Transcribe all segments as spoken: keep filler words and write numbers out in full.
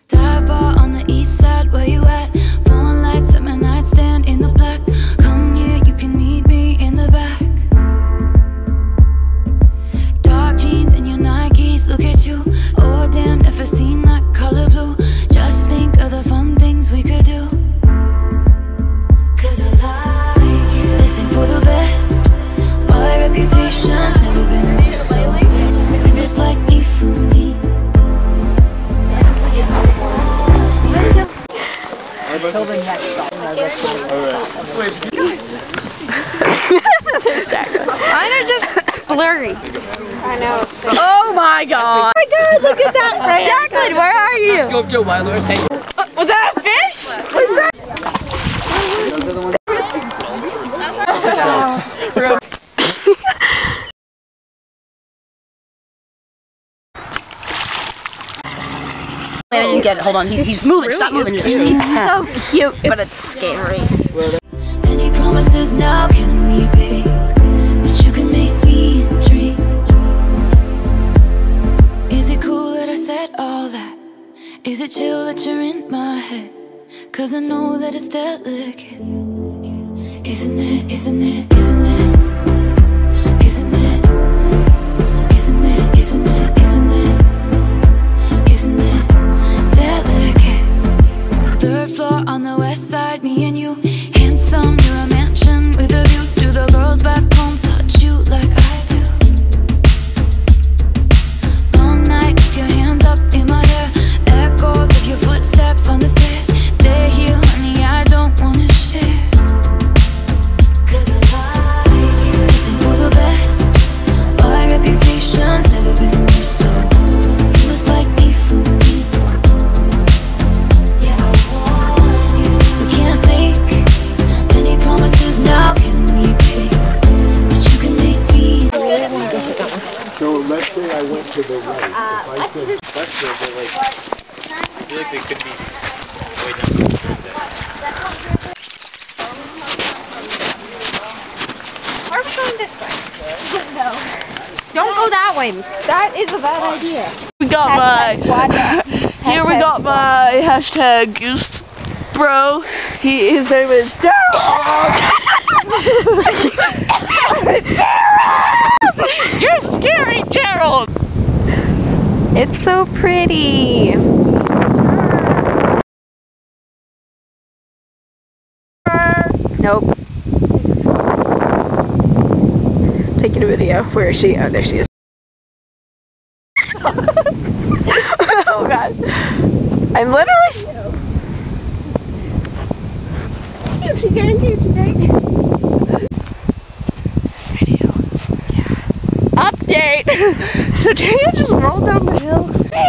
Dive bar on the east side, where you at? Phone lights at my nightstand in the black. Come here, you can meet me in the back. Dark jeans and your Nikes, look at you. Oh damn, never seen that color blue. Just think of the fun things we could do. Cause I like it. This ain't for the best. My reputation's never been real, so you just like me for me. Yeah, I want you. Till the next song. Mine are just blurry. I know. Oh my god. Oh my god, look at that. Right? Jacqueline, where are you? Let's go up to a wild horse. Hey. Uh, was that a fish? Was that? You get it. Hold on. He, he's moving. Stop moving. You're He's so cute, but it's scary. Any promises now can we be? But you can make me dream. Is it cool that I said all that? Is it chill that you're in my head? Cause I know that it's delicate. Isn't it, isn't it, isn't it? Isn't it? Isn't it, isn't it, isn't it? Isn't it delicate? Third floor on the west side, me and you. Handsome, you're a mansion with a view. Do the girls back home touch you like I do? Long night, keep your hands up in my hair. Echoes of your footsteps on the stairs. Stay here, honey, I don't wanna share. Cause I like it. This ain't for the best. My reputation's never been real, so you must like me for me. Yeah, I want you. We can't make any promises now, can we be? But you can make me. So let's say I went to the right. If I said, That's good, but like, I feel like they could be way down there. Are we going this way? No. Don't go that way. That is a bad idea. We got my, here we got my hashtag goose bro. He, his name is Daryl. You're scary, Gerald. It's so pretty. Nope. Taking a video. Where is she? Oh, there she is. Oh god. I'm literally. She's getting here today. Video. Yeah. Update. So Tanya just rolled down the hill.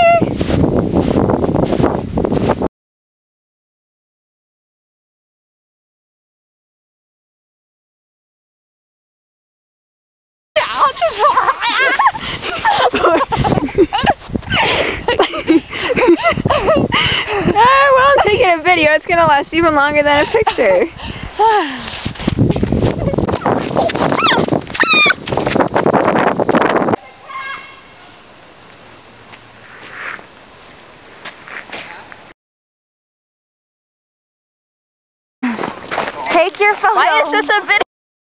I'll just Ah, well, I'm taking a video. It's gonna last even longer than a picture. Take your photo. Why is this a video?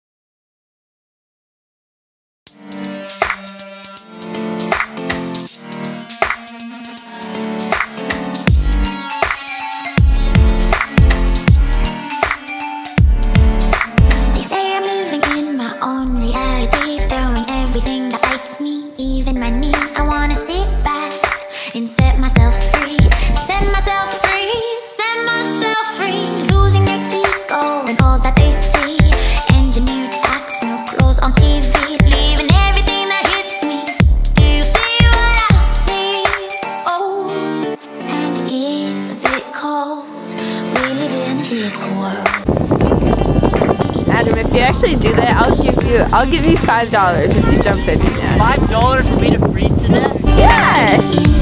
Adam, if you actually do that, I'll give you I'll give you five dollars if you jump in. Yeah. Five dollars for me to freeze to death? Yeah.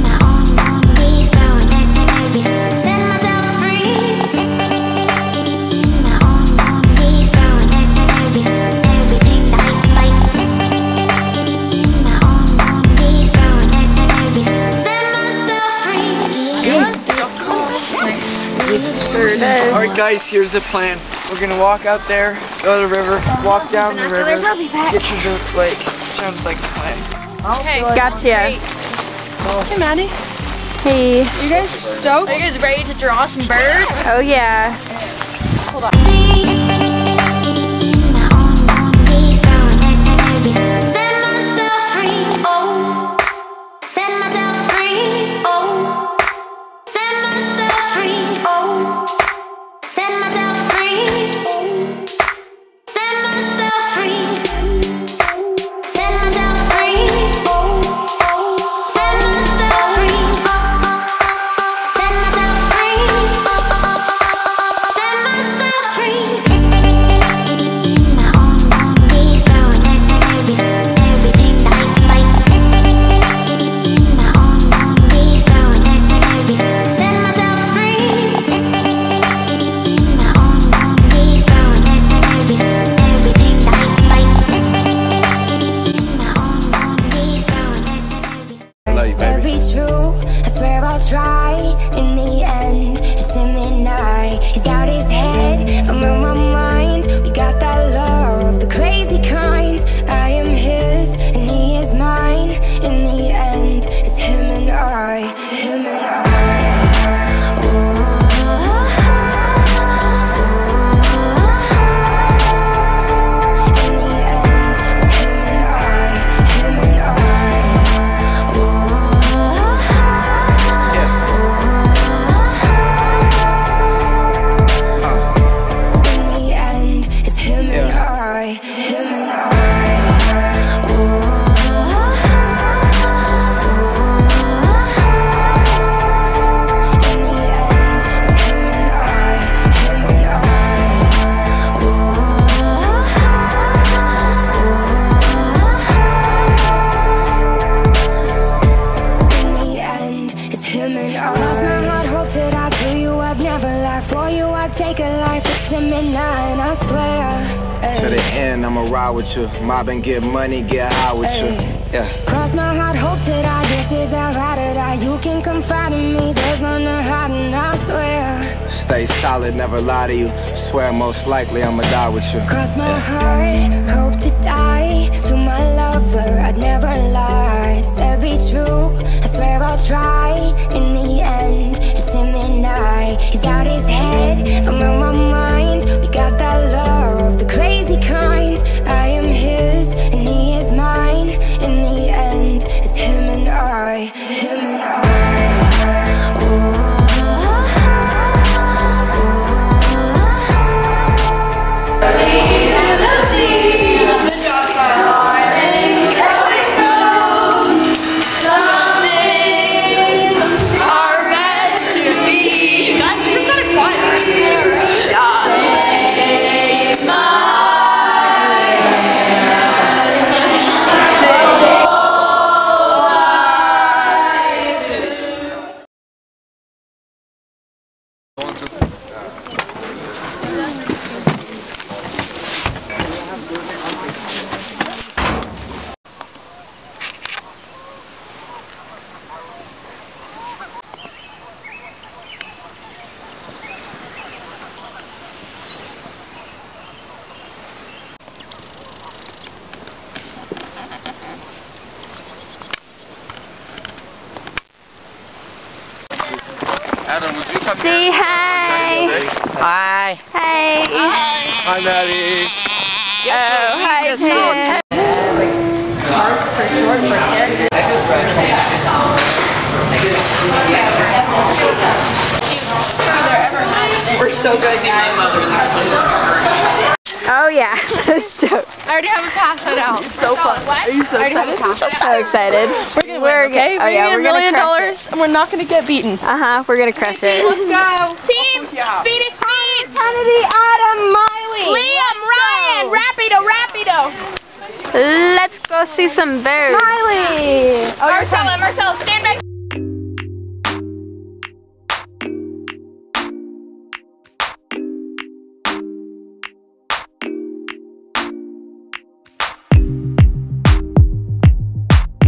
Alright guys, here's the plan. We're gonna walk out there, go to the river, walk down the river, get to the lake. Sounds like the plan. Okay, gotcha. Hey Maddie. Hey. You guys stoked? Are you guys ready to draw some birds? Oh yeah. Hold on. Try in the end, it's him and I. He's out his head, I'm on my mind. We got that love, the crazy kind. I am his and he is mine. In the end, it's him and I, him and I. Take a life, it's a midnight, I swear. Ay. To the end, I'ma ride with you. Mob and get money, get high with Ay. you. Yeah. Cross my heart, hope to die. This is how I to die. You can confide in me. There's no hiding, I swear. Stay solid, never lie to you. Swear most likely I'ma die with you. Cross my yeah. heart, hope to die. To my lover, I'd never lie. Said be true, I swear I'll try. In the end, it's him and I. He's out his head, I'm on my mind. We got that love, the crazy kind. I am his and he is mine. In the end, it's him and I, him and I. Oh. Adam, would you come Say here? hi. Hi. Hi. Hi, Maddie. Oh, hi, Ted. We're so good, Oh yeah, so I already have a pass set out. So fun. What? Are you so I already have a excited? pass. so excited. We're gonna We're win, okay? Oh We're yeah, gonna we're get a million gonna dollars, crush and we're not gonna get beaten. it. Uh huh. We're gonna crush it. Let's go. Team, Yeah. speedy, speed. Kennedy, Adam, Miley, Liam, Ryan, rapido, rapido. Let's go see some birds. Miley. Oh, Marcella, Marcella, stand back.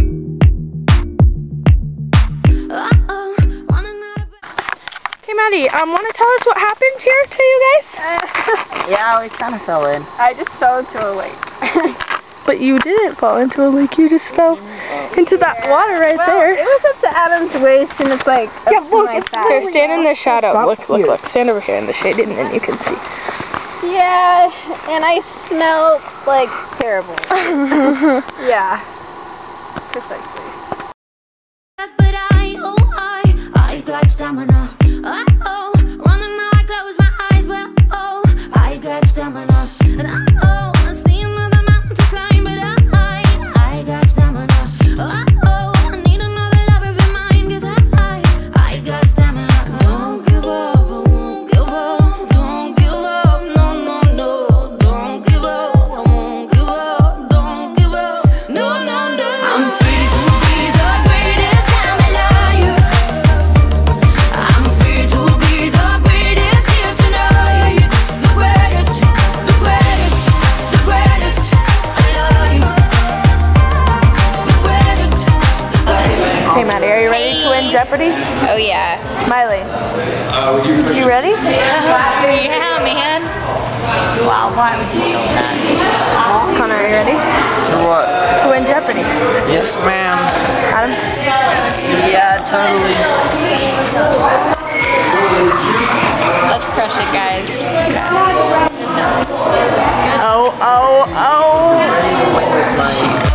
Hey Maddie, um, want to tell us what happened here to you guys? Yeah, we kind of fell in. I just fell into a lake. But you didn't fall into a lake. You just fell into that Yeah. water right well, there. It was up to Adam's waist, and it's like up Yeah, to look, my it's thigh. here, stand in the shadow. Stop Look, look, here. look. Stand over here in the shade, and then you can see. Yeah, and I smelled like terrible. Yeah. Precisely. But I, oh I, I got stamina. I, oh, running now I close my eyes. Well, oh, I got stamina. And I, oh, I see another mountain to climb. But I, I got stamina. I, oh, I need another lover be mine. Cause I, I got stamina. Don't give up, I won't give up. Don't give up, no, no, no. Don't give up, I won't give up. Don't give up, no, no, no. I'm free to be the greatest. I'm free to be the greatest here tonight. The greatest, the greatest, the greatest. I love you. The greatest, the greatest. Hey, Maddie, are you ready to win Jeopardy? Oh yeah. Miley, you ready? Yeah, man. Wow, why would you know that? Connor, are you ready? For what? To win Jeopardy. Yes, ma'am. Adam? Yeah, totally. Let's crush it, guys. Oh, oh, oh. Like,